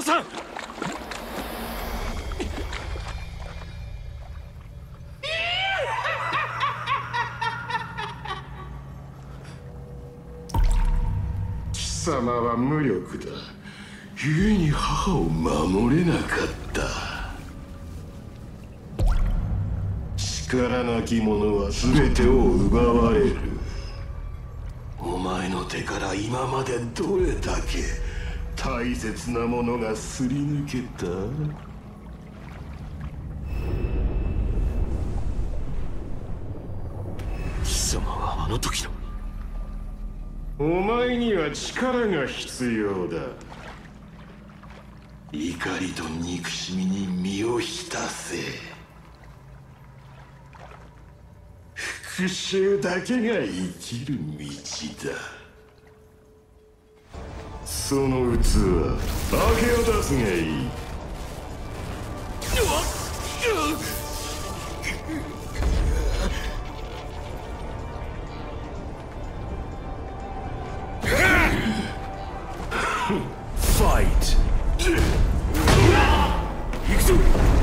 さん。 貴様は無力だ。故に母を守れなかった。力なき者は全てを奪われる。お前の手から今までどれだけ大切なものがすり抜けた？ 貴様はあの時の。 お前には力が必要だ。怒りと憎しみに身を浸せ。復讐だけが生きる道だ。その器、明けを出すがいい。 ファイト。行くぞ。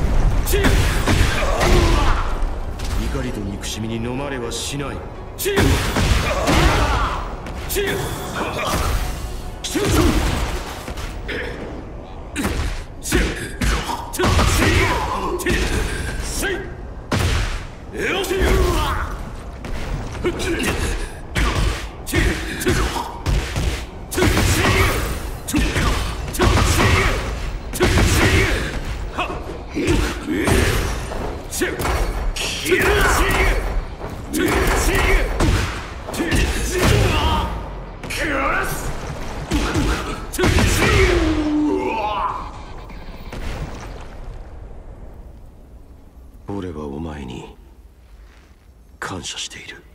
怒りと憎しみに飲まれはしない。俺はお前に感謝している。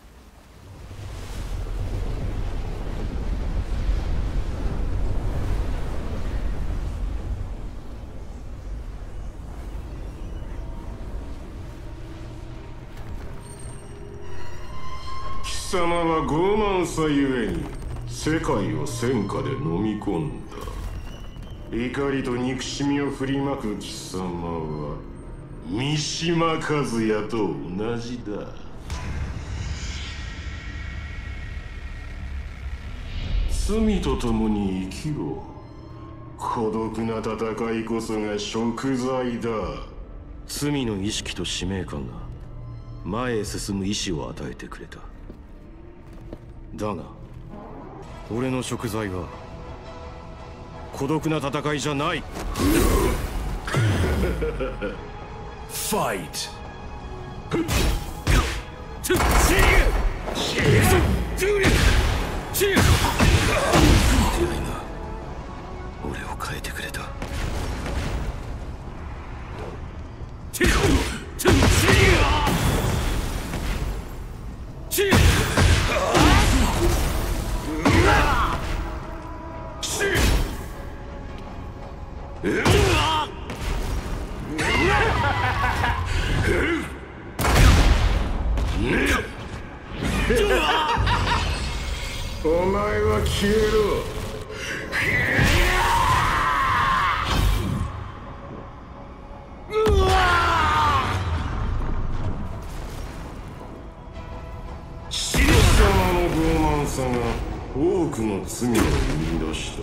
貴様は傲慢さゆえに世界を戦火で飲み込んだ。怒りと憎しみを振りまく貴様は三島和也と同じだ。罪と共に生きろ。孤独な戦いこそが贖罪だ。 罪の意識と使命感が前へ進む意志を与えてくれた。だが俺の贖罪は孤独な戦いじゃない。ファイト。俺を変えてくれた。 お前は消えろ。貴様の傲慢さが多くの罪を生み出した。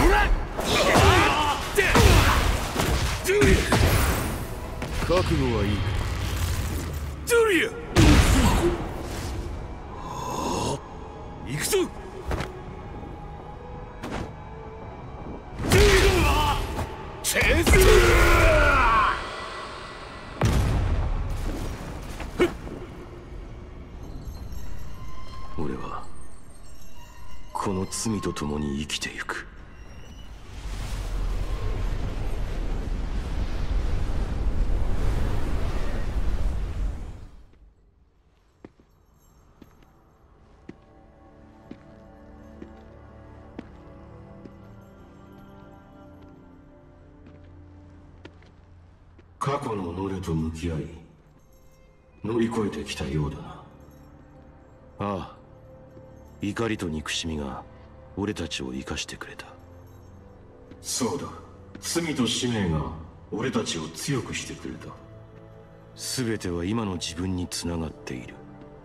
覚悟はいい。ジュリア行くぞ。俺はこの罪と共に生きてゆく。 過去の己と向き合い乗り越えてきたようだな。 ああ、怒りと憎しみが俺たちを生かしてくれた。 そうだ。 罪と使命が俺たちを強くしてくれた。全ては今の自分につながっている。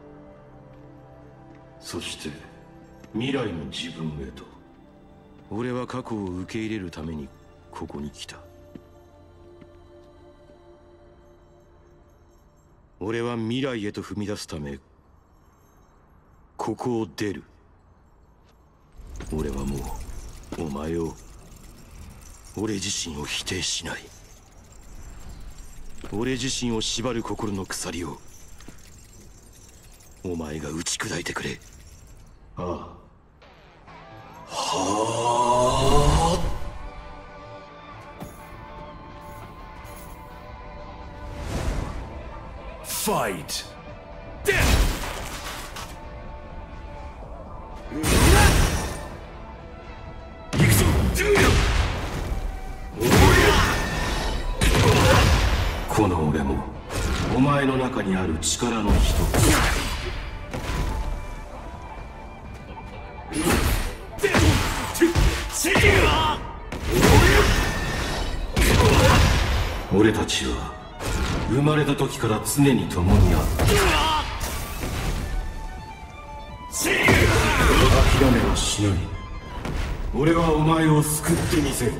そして未来の自分へと。俺は過去を受け入れるためにここに来た。俺は未来へと踏み出すためここを出る。俺はもうお前を、俺自身を否定しない。俺自身を縛る心の鎖をお前が打ち砕いてくれ。ああ。はあ。 Fight! 行くぞ！ この俺もお前の中にある力の一つ。俺たちは生まれた時から常に共にある。諦めはしない。俺はお前を救ってみせる。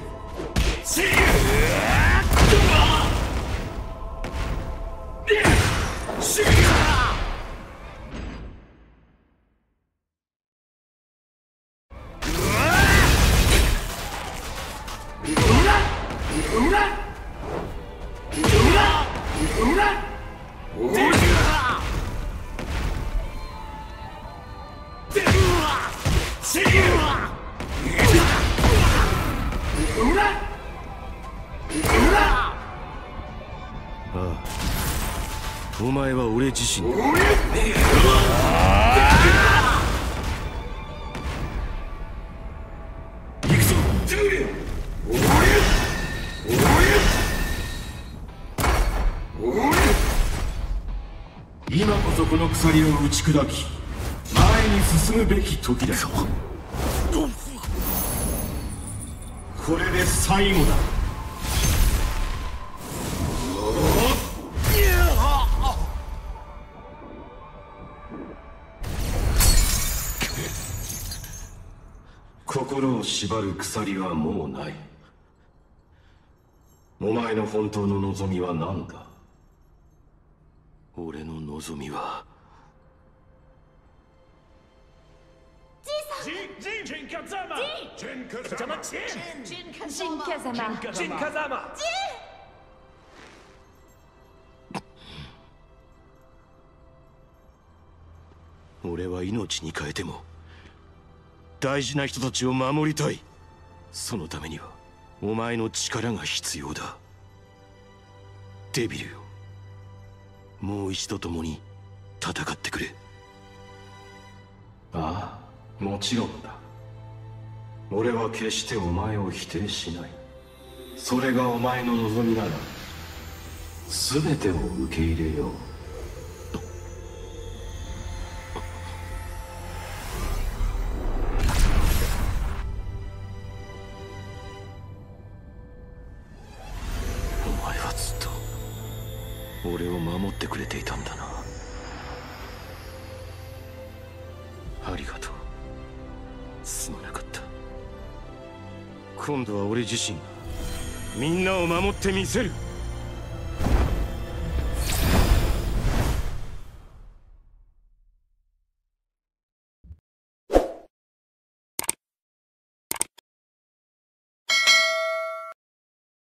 お前は俺自身だ。行くぞ！今こそこの鎖を打ち砕き前に進むべき時だ。これで最後だ。心を縛る鎖はもうない。お前の本当の望みは何だ？俺の望みは俺は命に変えても大事な人たちを守りたい。そのためにはお前の力が必要だ。デビルよ、もう一度共に戦ってくれ。ああ、もちろんだ。俺は決してお前を否定しない。それがお前の望みなら全てを受け入れよう。俺を守ってくれていたんだな。ありがとう。すまなかった。今度は俺自身がみんなを守ってみせる。